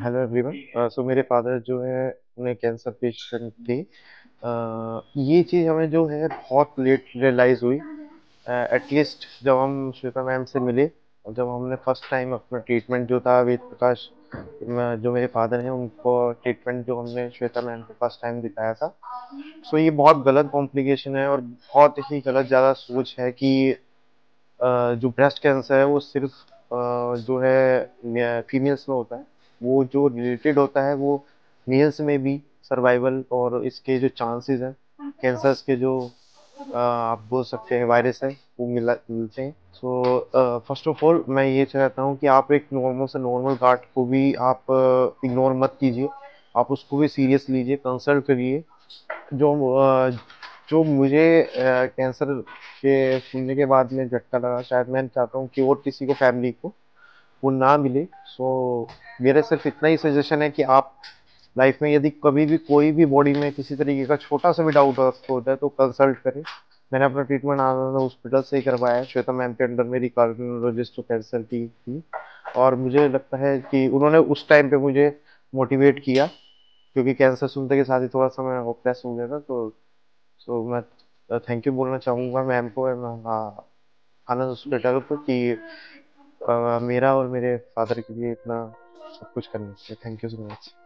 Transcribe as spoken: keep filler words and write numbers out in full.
Hello everyone. सो मेरे father जो है उन्हें कैंसर पेशेंट थे। अ, ये चीज़ हमें जो है बहुत लेट रियलाइज़ हुई। एटलीस्ट जब हम श्वेता मैम से मिले और जब हमने फर्स्ट टाइम अपना ट्रीटमेंट जो था वेद प्रकाश म, जो मेरे फादर हैं उनको ट्रीटमेंट जो हमने श्वेता मैम को फर्स्ट टाइम दिखाया था। सो ये बहुत गलत कॉम्प्लिकेशन है और बहुत ही गलत ज़्यादा सोच है कि अ, जो ब्रेस्ट कैंसर है वो सिर्फ अ, जो है फीमेल्स में होता है। वो जो रिलेटेड होता है वो मेल्स में भी सर्वाइवल और इसके जो चांसेस हैं कैंसर्स के जो अ, आप बोल सकते हैं वायरस है वो मिला मिलते हैं। सो फर्स्ट ऑफ ऑल मैं ये चाहता हूँ कि आप एक नॉर्मल से नॉर्मल गार्ड को भी आप इग्नोर मत कीजिए। आप उसको भी सीरियस लीजिए, कंसल्ट करिए। जो अ, जो मुझे कैंसर के सुनने के बाद में झटका लगा, शायद मैं चाहता हूँ कि और किसी को फैमिली को वो ना मिले। सो मेरा सिर्फ इतना ही सजेशन है कि आप लाइफ में यदि कभी भी कोई भी बॉडी में किसी तरीके का छोटा सा भी डाउट होता है तो कंसल्ट करें। मैंने अपना ट्रीटमेंट आनंद हॉस्पिटल से ही करवाया है। श्वेता मैम के अंडर मेरी कार्डियोलॉजिस्ट फैसिलिटी थी और मुझे लगता है कि उन्होंने उस टाइम पे मुझे मोटिवेट किया, क्योंकि कैंसर सुनते के साथ ही थोड़ा सा मैं होपलेस हो गया था। तो सो मैं थैंक यू बोलना चाहूँगा मैम को और हाँ, आनंद हॉस्पिटल को कि अ, मेरा और मेरे फादर के लिए इतना सब कुछ करने के लिए। Thank you so much.